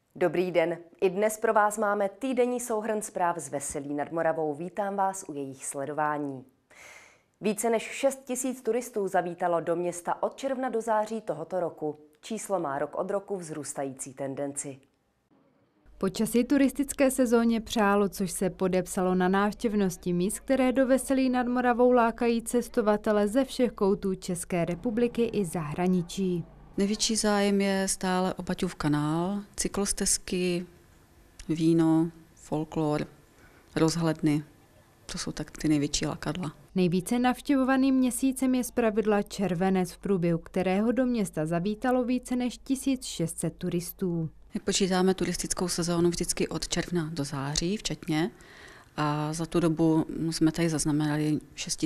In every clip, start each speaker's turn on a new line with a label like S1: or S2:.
S1: Dobrý den. I dnes pro vás máme týdenní souhrn zpráv z Veselí nad Moravou. Vítám vás u jejich sledování. Více než 6 000 turistů zavítalo do města od června do září tohoto roku. Číslo má rok od roku vzrůstající tendenci.
S2: Počasí turistické sezóně přálo, což se podepsalo na návštěvnosti míst, které do Veselí nad Moravou lákají cestovatele ze všech koutů České republiky i zahraničí.
S3: Největší zájem je stále o Baťův kanál, cyklostezky, víno, folklor, rozhledny. To jsou tak ty největší lákadla.
S2: Nejvíce navštěvovaným měsícem je zpravidla červenec, v průběhu kterého do města zavítalo více než 1600 turistů.
S3: My počítáme turistickou sezónu vždycky od června do září včetně a za tu dobu jsme tady zaznamenali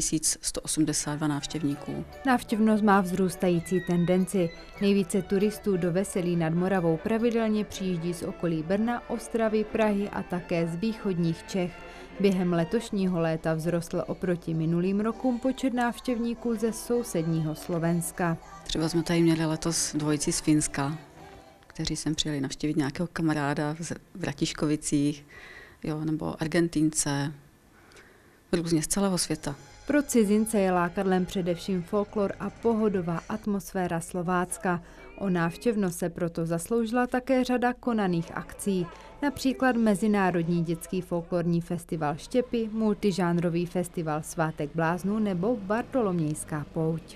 S3: 6182 návštěvníků.
S2: Návštěvnost má vzrůstající tendenci. Nejvíce turistů do Veselí nad Moravou pravidelně přijíždí z okolí Brna, Ostravy, Prahy a také z východních Čech. Během letošního léta vzrostl oproti minulým rokům počet návštěvníků ze sousedního Slovenska.
S3: Třeba jsme tady měli letos dvojici z Finska, kteří sem přijeli navštívit nějakého kamaráda v Ratiškovicích, nebo Argentínce, různě z celého světa.
S2: Pro cizince je lákadlem především folklor a pohodová atmosféra Slovácka. O návštěvnost se proto zasloužila také řada konaných akcí, například Mezinárodní dětský folklorní festival Štěpy, multižánrový festival Svátek bláznů nebo Bartolomějská pouť.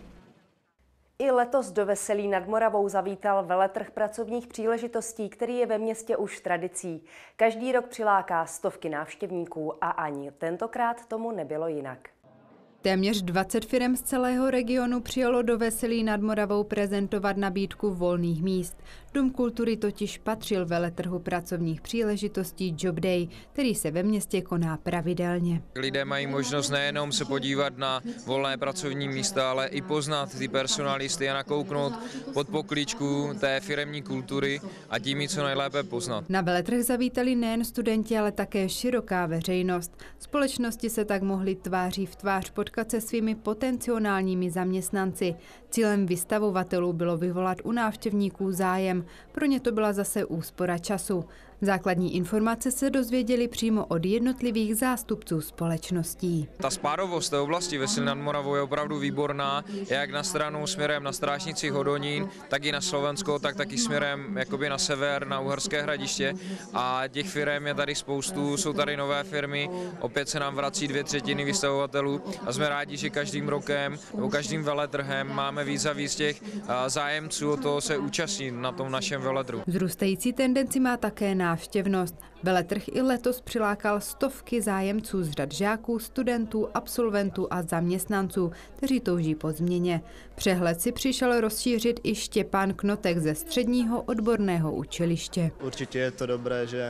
S1: I letos do Veselí nad Moravou zavítal veletrh pracovních příležitostí, který je ve městě už tradicí. Každý rok přiláká stovky návštěvníků a ani tentokrát tomu nebylo jinak.
S2: Téměř 20 firem z celého regionu přijelo do Veselí nad Moravou prezentovat nabídku volných míst. Dům kultury totiž patřil veletrhu pracovních příležitostí Job Day, který se ve městě koná pravidelně.
S4: Lidé mají možnost nejenom se podívat na volné pracovní místa, ale i poznat ty personalisty a nakouknout pod poklíčku té firemní kultury a tím ji co nejlépe poznat.
S2: Na veletrh zavítali nejen studenti, ale také široká veřejnost. Společnosti se tak mohly tváří v tvář potkat se svými potenciálními zaměstnanci. Cílem vystavovatelů bylo vyvolat u návštěvníků zájem. Pro ně to byla zase úspora času. Základní informace se dozvěděli přímo od jednotlivých zástupců společností.
S4: Ta spádovost té oblasti Veselí nad Moravou je opravdu výborná, jak na stranu směrem na Strážnici Hodonín, tak i na Slovensko, tak taky směrem jakoby na sever, na Uherské Hradiště. A těch firem je tady spoustu, jsou tady nové firmy, opět se nám vrací 2/3 vystavovatelů a jsme rádi, že každým rokem nebo každým veletrhem máme víc a víc těch zájemců o to se účastnit na tom našem veletru.
S2: Vzrůstající tendenci má také návštěvnost. Veletrh i letos přilákal stovky zájemců z řad žáků, studentů, absolventů a zaměstnanců, kteří touží po změně. Přehled si přišel rozšířit i Štěpán Knotek ze středního odborného učiliště.
S5: Určitě je to dobré, že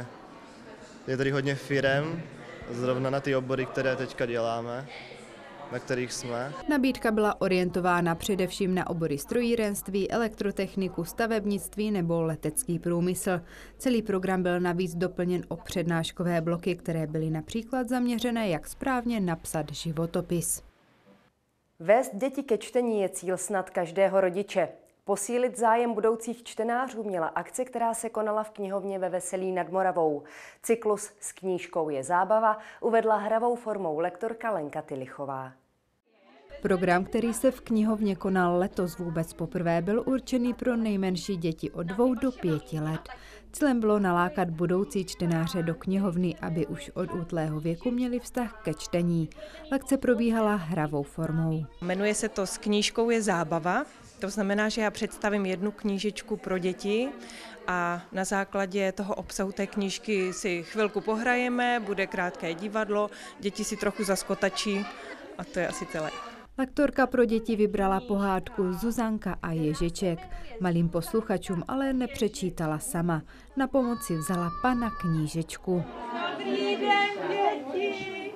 S5: je tady hodně firem, zrovna na ty obory, které teďka děláme, na kterých jsme.
S2: Nabídka byla orientována především na obory strojírenství, elektrotechniku, stavebnictví nebo letecký průmysl. Celý program byl navíc doplněn o přednáškové bloky, které byly například zaměřené, jak správně napsat životopis.
S1: Vést děti ke čtení je cíl snad každého rodiče. Posílit zájem budoucích čtenářů měla akce, která se konala v knihovně ve Veselí nad Moravou. Cyklus s knížkou je zábava uvedla hravou formou lektorka Lenka Tylichová.
S2: Program, který se v knihovně konal letos vůbec poprvé, byl určený pro nejmenší děti od 2 do 5 let. Cílem bylo nalákat budoucí čtenáře do knihovny, aby už od útlého věku měli vztah ke čtení. Lekce probíhala hravou formou.
S6: Jmenuje se to S knížkou je zábava. To znamená, že já představím jednu knížičku pro děti a na základě toho obsahu té knížky si chvilku pohrajeme, bude krátké divadlo, děti si trochu zaskotačí a to je asi celé.
S2: Lektorka pro děti vybrala pohádku Zuzanka a Ježiček. Malým posluchačům ale nepřečítala sama. Na pomoc si vzala pana knížečku.
S7: Dobrý den, děti!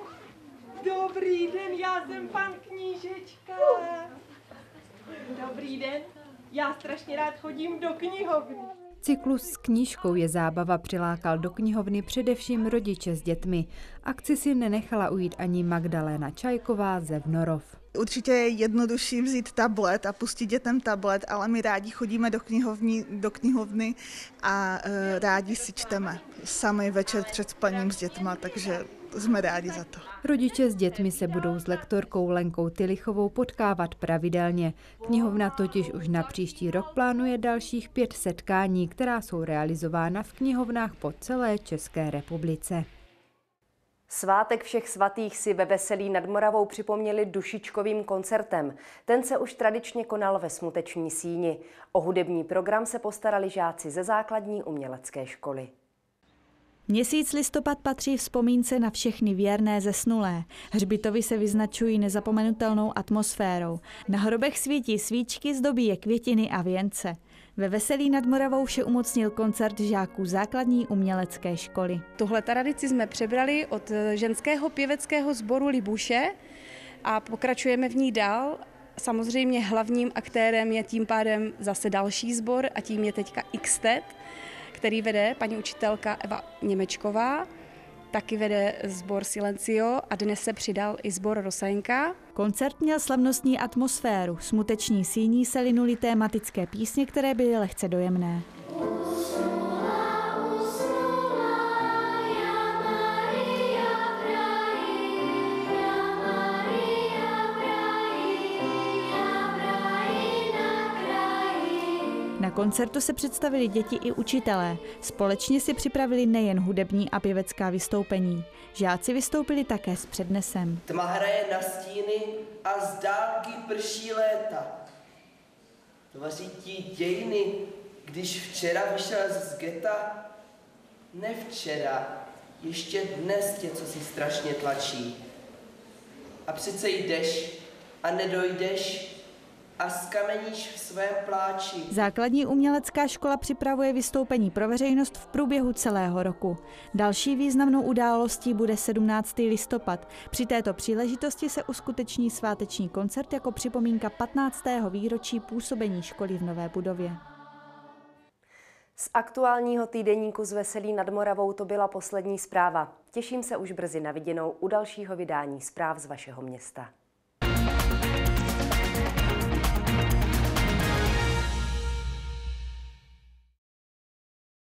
S7: Dobrý den, já jsem pan Knížečka. Dobrý den, já strašně rád chodím do knihovny.
S2: Cyklus s knížkou Je zábava přilákal do knihovny především rodiče s dětmi. Akci si nenechala ujít ani Magdalena Čajková ze Vnorov.
S8: Určitě je jednodušší vzít tablet a pustit dětem tablet, ale my rádi chodíme do knihovny a rádi si čteme sami večer před spaním s dětma, takže jsme rádi za to.
S2: Rodiče s dětmi se budou s lektorkou Lenkou Tylichovou potkávat pravidelně. Knihovna totiž už na příští rok plánuje dalších 5 setkání, která jsou realizována v knihovnách po celé České republice.
S1: Svátek všech svatých si ve Veselí nad Moravou připomněli dušičkovým koncertem. Ten se už tradičně konal ve Smuteční síni. O hudební program se postarali žáci ze základní umělecké školy.
S9: Měsíc listopad patří vzpomínce na všechny věrné zesnulé. Hřbitovy se vyznačují nezapomenutelnou atmosférou. Na hrobech svítí svíčky, zdobí je květiny a věnce. Ve Veselí nad Moravou vše umocnil koncert žáků základní umělecké školy.
S10: Tuhle tradici jsme přebrali od ženského pěveckého sboru Libuše a pokračujeme v ní dál. Samozřejmě hlavním aktérem je tím pádem zase další sbor a tím je teďka XTET, který vede paní učitelka Eva Němečková, taky vede sbor Silencio a dnes se přidal i sbor Rosajenka.
S9: Koncert měl slavnostní atmosféru. Smuteční síní se linuly tématické písně, které byly lehce dojemné. Na koncertu se představili děti i učitelé. Společně si připravili nejen hudební a pěvecká vystoupení. Žáci vystoupili také s přednesem.
S11: Tma hraje na stíny a z dálky prší léta. Tvoří ti dějiny, když včera vyšel z geta. Ne včera, ještě dnes tě co si strašně tlačí. A přece jdeš a nedojdeš a skameníš v svém pláči.
S9: Základní umělecká škola připravuje vystoupení pro veřejnost v průběhu celého roku. Další významnou událostí bude 17. listopad. Při této příležitosti se uskuteční sváteční koncert jako připomínka 15. výročí působení školy v nové budově.
S1: Z aktuálního týdeníku z Veselí nad Moravou to byla poslední zpráva. Těším se už brzy na viděnou u dalšího vydání zpráv z vašeho města.